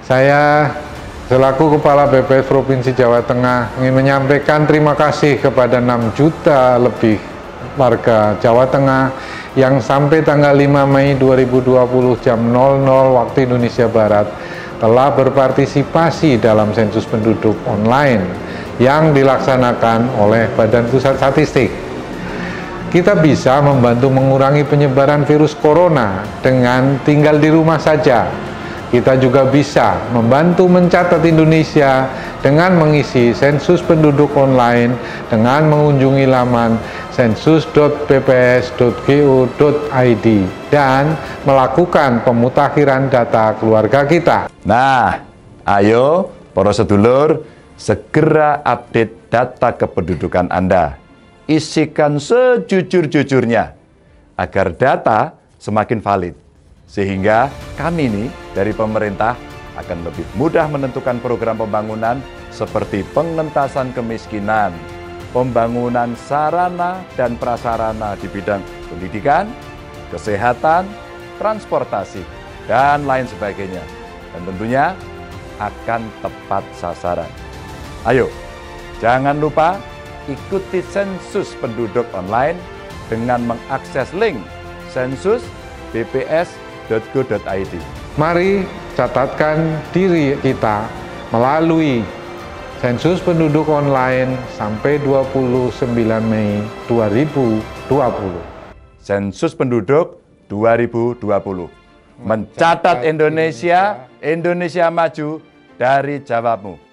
Saya selaku Kepala BPS Provinsi Jawa Tengah ingin menyampaikan terima kasih kepada 6 juta lebih warga Jawa Tengah yang sampai tanggal 5 Mei 2020 jam 00 waktu Indonesia Barat telah berpartisipasi dalam sensus penduduk online yang dilaksanakan oleh Badan Pusat Statistik. Kita bisa membantu mengurangi penyebaran virus corona dengan tinggal di rumah saja. Kita juga bisa membantu mencatat Indonesia dengan mengisi sensus penduduk online dengan mengunjungi laman sensus.bps.go.id dan melakukan pemutakhiran data keluarga kita. Nah, ayo para sedulur segera update data kependudukan Anda. Isikan sejujur-jujurnya agar data semakin valid. Sehingga kami nih dari pemerintah akan lebih mudah menentukan program pembangunan seperti pengentasan kemiskinan, pembangunan sarana dan prasarana di bidang pendidikan, kesehatan, transportasi, dan lain sebagainya. Dan tentunya akan tepat sasaran. Ayo, jangan lupa ikuti sensus penduduk online dengan mengakses link sensus.bps.go.id. Mari catatkan diri kita melalui sensus penduduk online sampai 29 Mei 2020. Sensus penduduk 2020. Mencatat Indonesia, Indonesia maju dari Jawamu.